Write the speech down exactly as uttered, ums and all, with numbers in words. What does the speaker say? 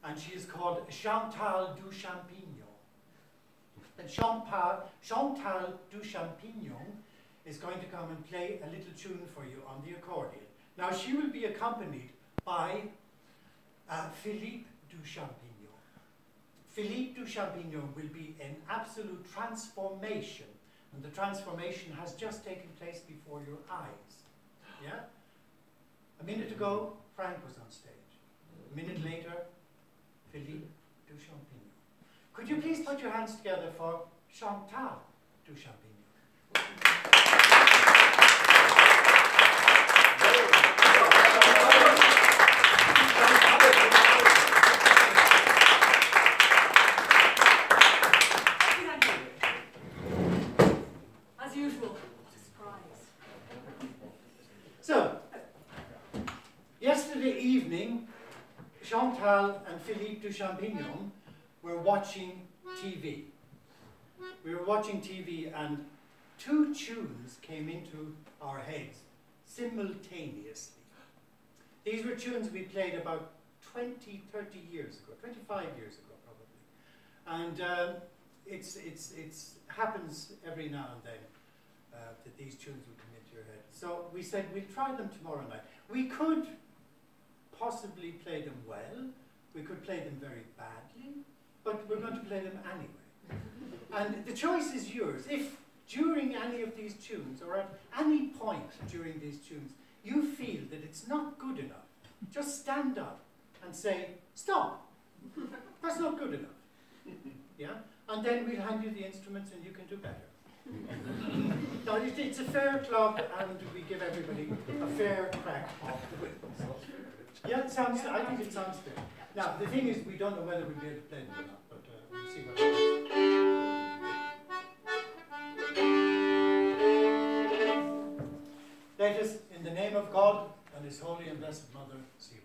and she is called Chantal du Champignon. And Chantal, Chantal du Champignon is going to come and play a little tune for you on the accordion. Now she will be accompanied by uh, Philippe du Champignon. Philippe du Champignon will be an absolute transformation, and the transformation has just taken place before your eyes. Yeah? A minute ago, Frank was on stage. A minute later, Philippe du Champignon. Could you please put your hands together for Chantal du Champignon? As usual, surprise. So, yesterday evening, Chantal and Philippe du Champignon were watching T V. We were watching T V and two tunes came into our heads simultaneously. These were tunes we played about twenty, thirty years ago, twenty-five years ago probably. And um, it's, it's, it's happens every now and then uh, that these tunes will come into your head. So we said we'll try them tomorrow night. We could possibly play them well, we could play them very badly, but we're going to play them anyway. And the choice is yours. If during any of these tunes, or at any point during these tunes, you feel that it's not good enough, just stand up and say, stop, that's not good enough. Yeah? And then we'll hand you the instruments and you can do better. No, it's, it's a fair club and we give everybody a fair crack of the whip. Yeah, it sounds, I think it sounds fair. Now, the thing is, we don't know whether we'll be able to play them or not, but uh, we'll see what happens. Let us, in the name of God and His holy and blessed Mother, see